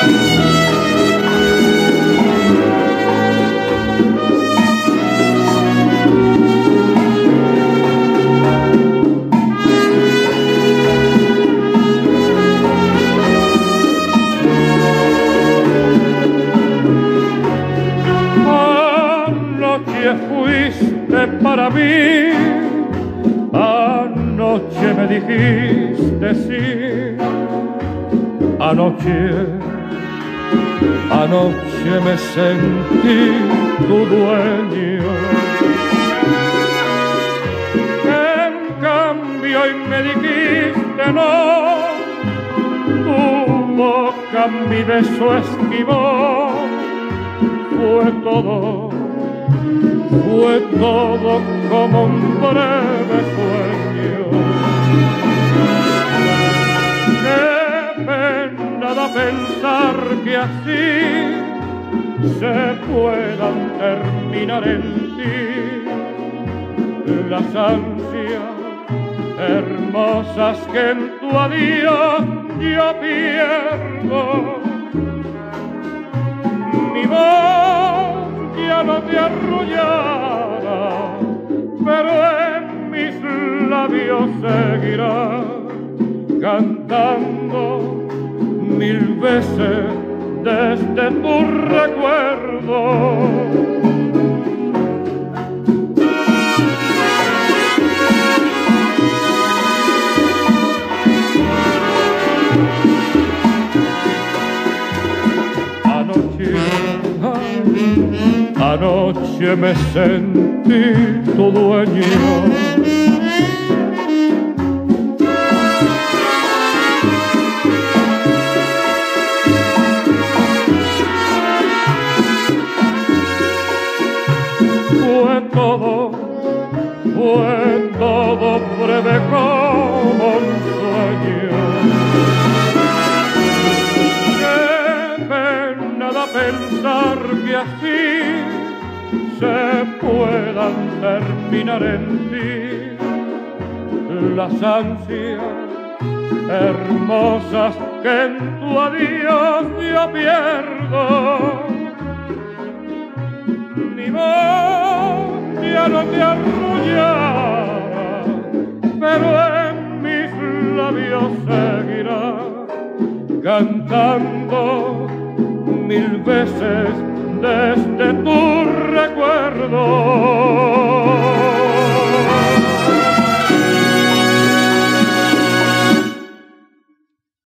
Fuiste para mí, anoche me dijiste sí, anoche me sentí tu dueño. En cambio hoy me dijiste no, tu boca mi beso esquivó, fue todo como un breve sueño. Qué pena da pensar que así se puedan terminar en ti las ansias hermosas que en tu adiós yo pierdo. Mi voz ya no te arrullará, pero en mis labios seguirá cantando mil veces desde tu recuerdo. Anoche me sentí tu dueño. Fue todo breve como un sueño. Qué pena da pensar que así se puedan terminar en ti las ansias hermosas que en tu adiós yo pierdo. Mi voz ya no te arrullará, pero en mis labios seguirá cantando mil veces desde tu recuerdo.